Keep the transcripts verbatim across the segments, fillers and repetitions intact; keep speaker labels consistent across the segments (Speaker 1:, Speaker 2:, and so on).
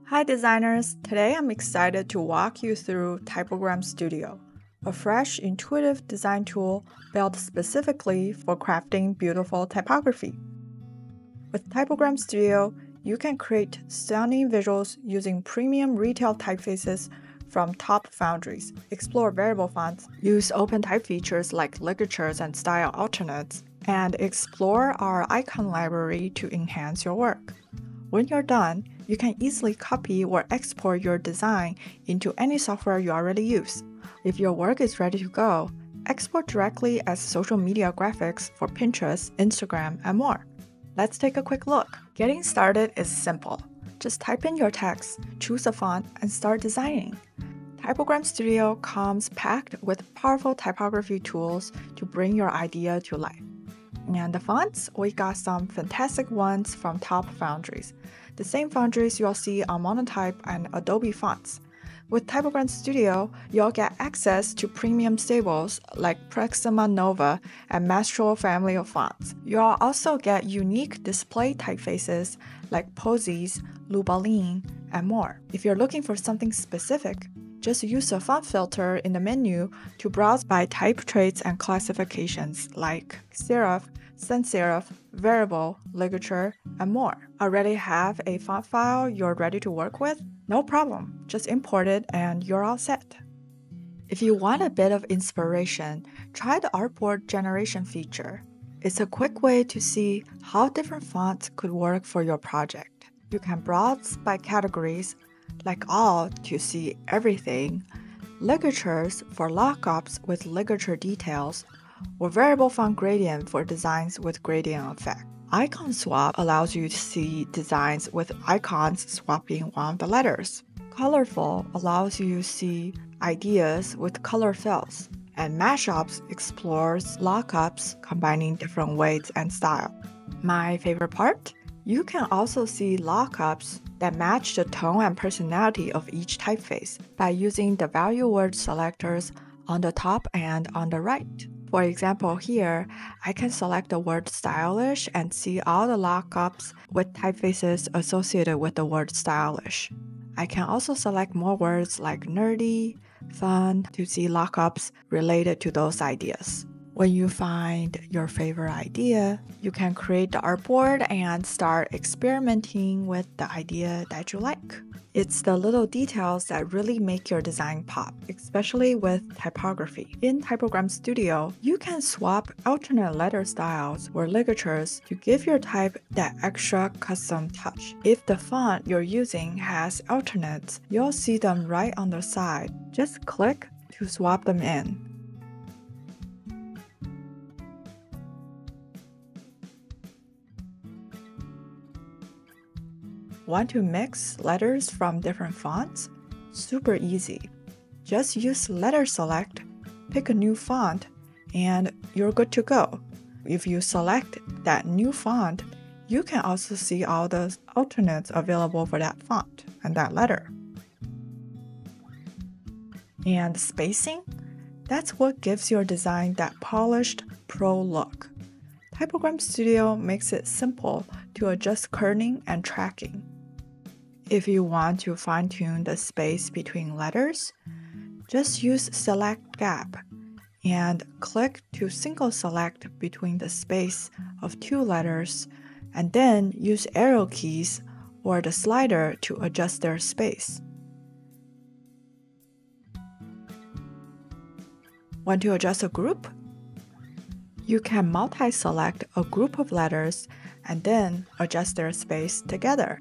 Speaker 1: Hi designers! Today I'm excited to walk you through Typogram Studio, a fresh, intuitive design tool built specifically for crafting beautiful typography. With Typogram Studio, you can create stunning visuals using premium retail typefaces from top foundries, explore variable fonts, use OpenType features like ligatures and style alternates, and explore our icon library to enhance your work. When you're done, you can easily copy or export your design into any software you already use. If your work is ready to go, export directly as social media graphics for Pinterest, Instagram, and more. Let's take a quick look. Getting started is simple. Just type in your text, choose a font, and start designing. Typogram Studio comes packed with powerful typography tools to bring your idea to life. And the fonts, we got some fantastic ones from top foundries. The same foundries you'll see on OpenType and Adobe fonts. With Typogram Studio, you'll get access to premium staples like Proxima Nova and Mastral family of fonts. You'll also get unique display typefaces like Posies, Lubalin, and more. If you're looking for something specific, just use a font filter in the menu to browse by type traits and classifications like serif, sans serif, variable, ligature, and more. Already have a font file you're ready to work with? No problem, just import it and you're all set. If you want a bit of inspiration, try the artboard generation feature. It's a quick way to see how different fonts could work for your project. You can browse by categories, like all to see everything, ligatures for lockups with ligature details, or variable font gradient for designs with gradient effect. Icon swap allows you to see designs with icons swapping one of the letters. Colorful allows you to see ideas with color fills. And mashups explores lockups combining different weights and style. My favorite part? You can also see lockups that match the tone and personality of each typeface by using the value word selectors on the top and on the right. For example, here, I can select the word stylish and see all the lockups with typefaces associated with the word stylish. I can also select more words like nerdy, fun to see lockups related to those ideas. When you find your favorite idea, you can create the artboard and start experimenting with the idea that you like. It's the little details that really make your design pop, especially with typography. In Typogram Studio, you can swap alternate letter styles or ligatures to give your type that extra custom touch. If the font you're using has alternates, you'll see them right on the side. Just click to swap them in. Want to mix letters from different fonts? Super easy. Just use letter select, pick a new font, and you're good to go. If you select that new font, you can also see all the alternates available for that font and that letter. And spacing? That's what gives your design that polished pro look. Typogram Studio makes it simple to adjust kerning and tracking. If you want to fine-tune the space between letters, just use Select Gap and click to single select between the space of two letters, and then use arrow keys or the slider to adjust their space. Want to adjust a group? You can multi-select a group of letters and then adjust their space together.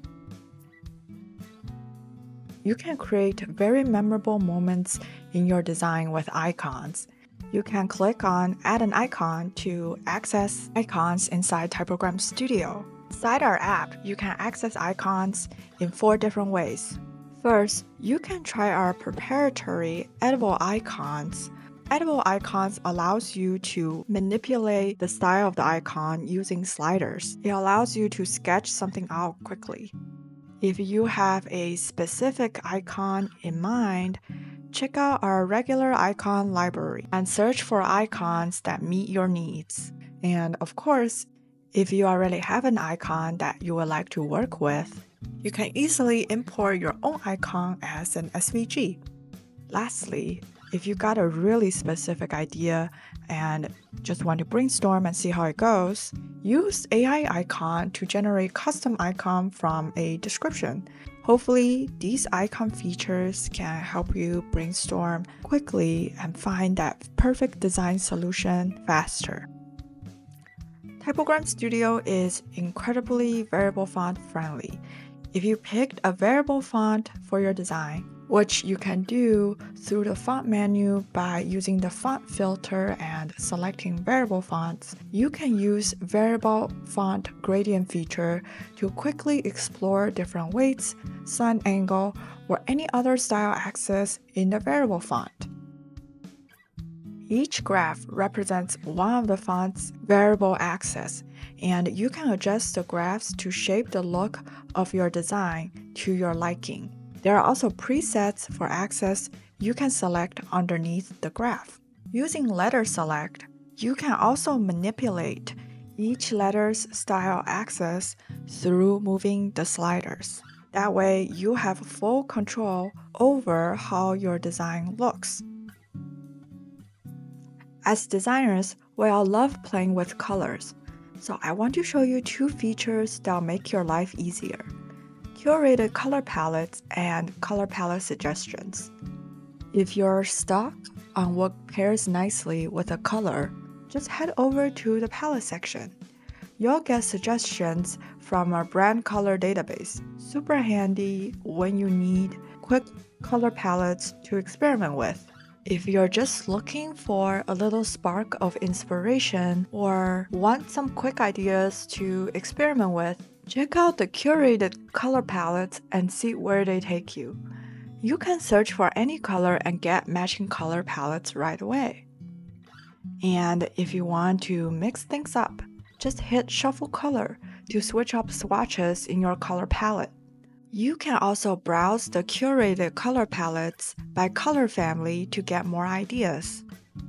Speaker 1: You can create very memorable moments in your design with icons. You can click on Add an Icon to access icons inside Typogram Studio. Inside our app, you can access icons in four different ways. First, you can try our proprietary editable icons. Editable icons allows you to manipulate the style of the icon using sliders. It allows you to sketch something out quickly. If you have a specific icon in mind, check out our regular icon library and search for icons that meet your needs. And of course, if you already have an icon that you would like to work with, You can easily import your own icon as an S V G. Lastly, if you got a really specific idea and just want to brainstorm and see how it goes, use A I icon to generate custom icon from a description. Hopefully, these icon features can help you brainstorm quickly and find that perfect design solution faster. Typogram Studio is incredibly variable font friendly. If you picked a variable font for your design, which you can do through the font menu by using the font filter and selecting variable fonts, you can use variable font gradient feature to quickly explore different weights, sun angle, or any other style access in the variable font. Each graph represents one of the font's variable axes, and you can adjust the graphs to shape the look of your design to your liking. There are also presets for access you can select underneath the graph. Using letter select, you can also manipulate each letter's style axis through moving the sliders. That way, you have full control over how your design looks. As designers, we all love playing with colors, so I want to show you two features that'll make your life easier: curated color palettes and color palette suggestions. If you're stuck on what pairs nicely with a color, just head over to the palette section. You'll get suggestions from our brand color database. Super handy when you need quick color palettes to experiment with. If you're just looking for a little spark of inspiration or want some quick ideas to experiment with, check out the curated color palettes and see where they take you. You can search for any color and get matching color palettes right away. And if you want to mix things up, just hit shuffle color to switch up swatches in your color palette. You can also browse the curated color palettes by color family to get more ideas.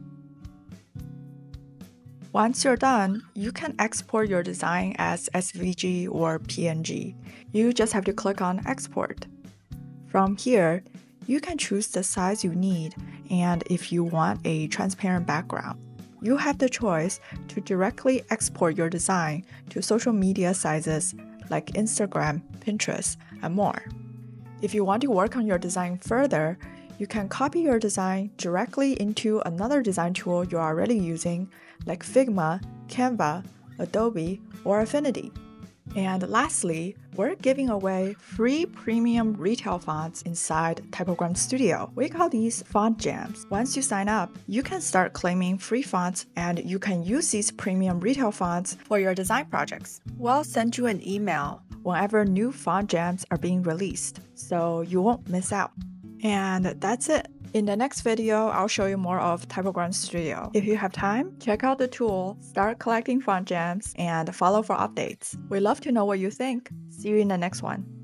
Speaker 1: Once you're done, you can export your design as S V G or P N G. You just have to click on Export. From here, you can choose the size you need and if you want a transparent background. You have the choice to directly export your design to social media sizes like Instagram, Pinterest, and more. If you want to work on your design further, you can copy your design directly into another design tool you're already using, like Figma, Canva, Adobe, or Affinity. And lastly, we're giving away free premium retail fonts inside Typogram Studio. We call these font jams. Once you sign up, you can start claiming free fonts and you can use these premium retail fonts for your design projects. We'll send you an email whenever new font jams are being released, so you won't miss out. And that's it. In the next video, I'll show you more of Typogram Studio. If you have time, check out the tool, start collecting font gems, and follow for updates. We'd love to know what you think. See you in the next one.